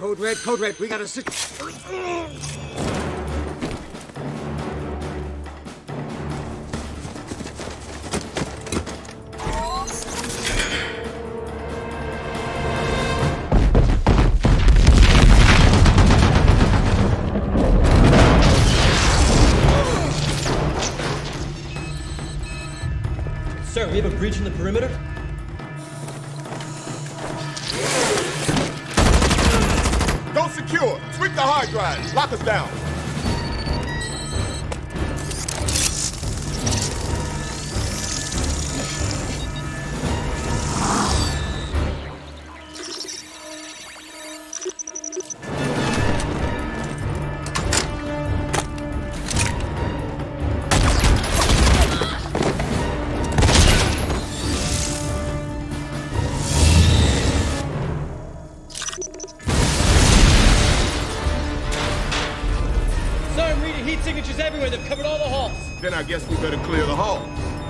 Code Red, we got a Sir, we have a breach in the perimeter. Go secure. Sweep the hard drive. Lock us down. Heat signatures everywhere. They've covered all the halls. Then I guess we better clear the hall.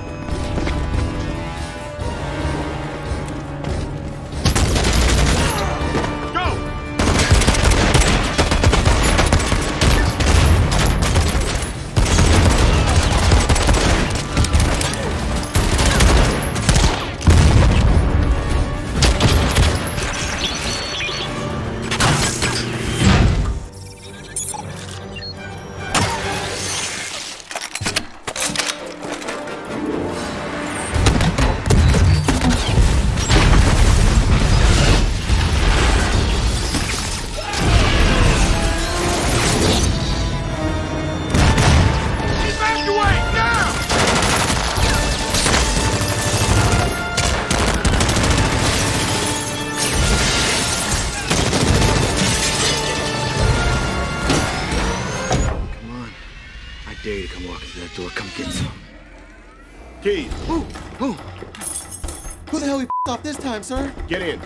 I dare you to come walk through that door. Come get some. Keys. Ooh. Who the hell we off this time, sir? Get in.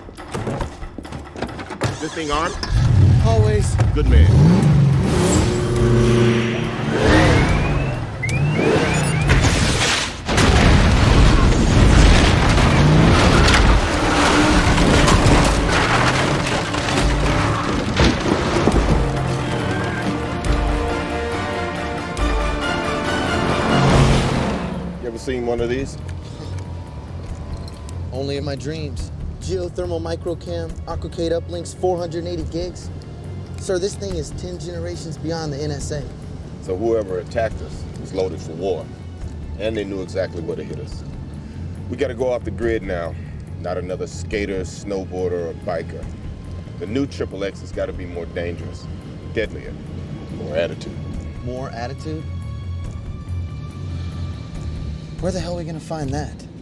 This thing armed? Always. Good man. Ever seen one of these? Only in my dreams. Geothermal microcam, Aquacade uplinks, 480 gigs. Sir, this thing is 10 generations beyond the NSA. So whoever attacked us was loaded for war. And they knew exactly where to hit us. We gotta go off the grid now. Not another skater, snowboarder, or biker. The new XXX has gotta be more dangerous, deadlier, more attitude. More attitude? Where the hell are we gonna find that?